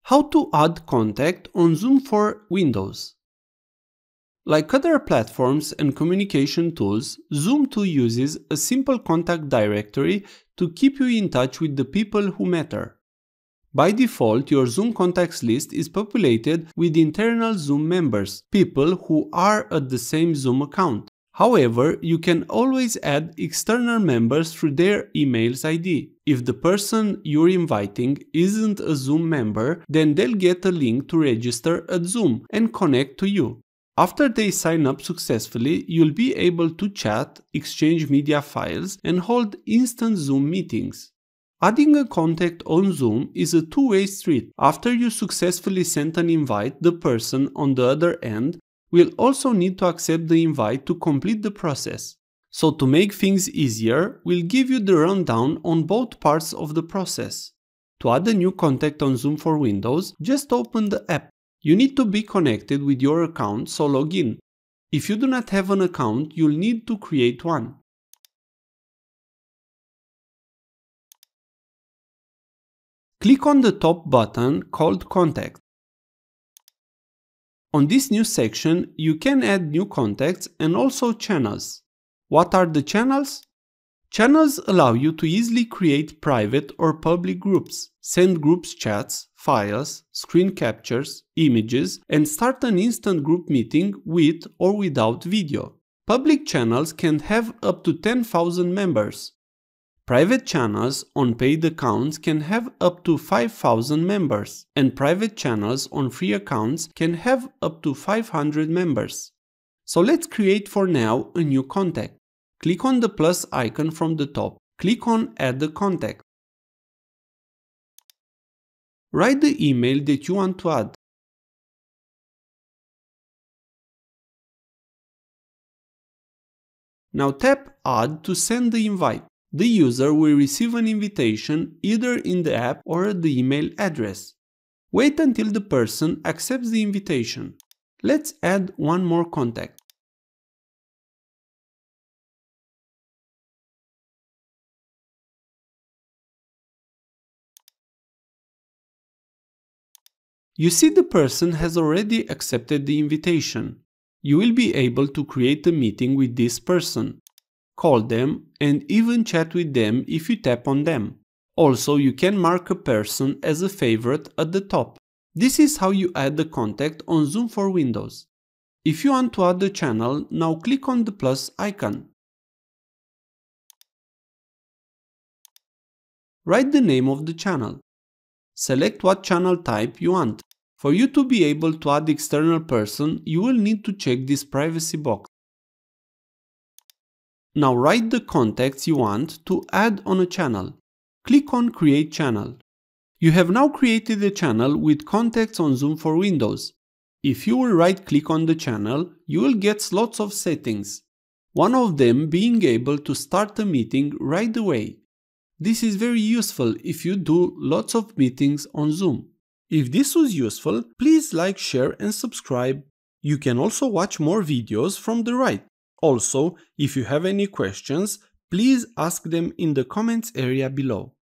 How to add contact on Zoom for Windows. Like other platforms and communication tools, Zoom 2 uses a simple contact directory to keep you in touch with the people who matter. By default, your Zoom contacts list is populated with internal Zoom members, people who are at the same Zoom account. However, you can always add external members through their email's ID. If the person you're inviting isn't a Zoom member, then they'll get a link to register at Zoom and connect to you. After they sign up successfully, you'll be able to chat, exchange media files, and hold instant Zoom meetings. Adding a contact on Zoom is a two-way street. After you successfully sent an invite, the person on the other end will also need to accept the invite to complete the process. So to make things easier, we'll give you the rundown on both parts of the process. To add a new contact on Zoom for Windows, just open the app. You need to be connected with your account, so log in. If you do not have an account, you'll need to create one. Click on the top button called Contact. On this new section, you can add new contacts and also channels. What are the channels? Channels allow you to easily create private or public groups, send groups chats, files, screen captures, images, and start an instant group meeting with or without video. Public channels can have up to 10,000 members. Private channels on paid accounts can have up to 5,000 members, and private channels on free accounts can have up to 500 members. So let's create for now a new contact. Click on the plus icon from the top. Click on Add a contact. Write the email that you want to add. Now tap Add to send the invite. The user will receive an invitation either in the app or at the email address. Wait until the person accepts the invitation. Let's add one more contact. You see the person has already accepted the invitation. You will be able to create a meeting with this person, call them, and even chat with them if you tap on them. Also, you can mark a person as a favorite at the top. This is how you add the contact on Zoom for Windows. If you want to add a channel, now click on the plus icon. Write the name of the channel. Select what channel type you want. For you to be able to add external person, you will need to check this privacy box. Now write the contacts you want to add on a channel. Click on Create Channel. You have now created a channel with contacts on Zoom for Windows. If you will right-click on the channel, you will get lots of settings. One of them being able to start a meeting right away. This is very useful if you do lots of meetings on Zoom. If this was useful, please like, share and subscribe. You can also watch more videos from the right. Also, if you have any questions, please ask them in the comments area below.